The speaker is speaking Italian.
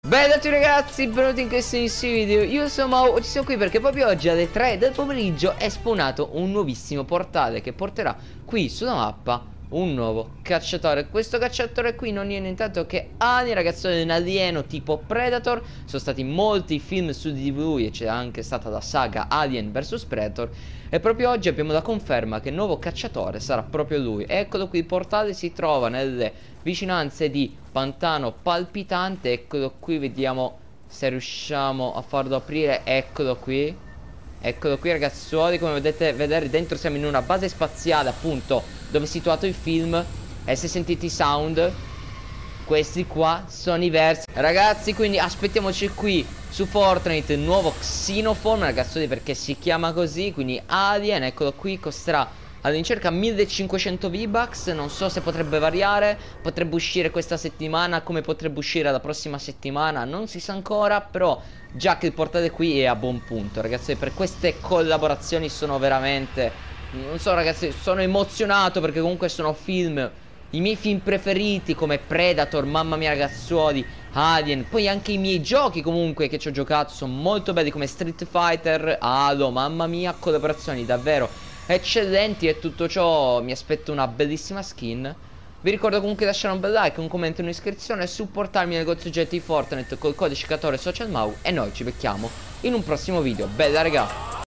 Bella a tutti ragazzi, benvenuti in questo nuovissimo video. Io sono Mau e ci sono qui perché proprio oggi alle 3 del pomeriggio è spawnato un nuovissimo portale che porterà qui sulla mappa un nuovo cacciatore. Questo cacciatore qui non è nient'altro che Alien, ragazzo, è un alieno tipo Predator. Sono stati molti film su di lui e c'è anche stata la saga Alien vs Predator. E proprio oggi abbiamo la conferma che il nuovo cacciatore sarà proprio lui. Eccolo qui, il portale si trova nelle vicinanze di Pantano Palpitante. Eccolo qui, vediamo se riusciamo a farlo aprire. Eccolo qui. Eccolo qui ragazzuoli, come potete vedere dentro siamo in una base spaziale appunto dove è situato il film. E se sentite i sound, questi qua sono i versi. Ragazzi, quindi aspettiamoci qui su Fortnite il nuovo Xenophone, ragazzuoli, perché si chiama così. Quindi Alien, eccolo qui, costerà all'incirca 1500 V-Bucks. Non so se potrebbe variare, potrebbe uscire questa settimana come potrebbe uscire la prossima settimana, non si sa ancora. Però già che il portale qui è a buon punto, ragazzi, per queste collaborazioni sono veramente, non so ragazzi, sono emozionato perché comunque sono film, i miei film preferiti come Predator, mamma mia ragazzuoli, Alien. Poi anche i miei giochi comunque che ci ho giocato sono molto belli come Street Fighter, Halo, mamma mia, collaborazioni davvero eccellenti. E tutto ciò mi aspetto una bellissima skin. Vi ricordo comunque di lasciare un bel like, un commento e un'iscrizione e supportarmi nel negozio oggetti di Fortnite col codice Social Mau. E noi ci becchiamo in un prossimo video. Bella raga!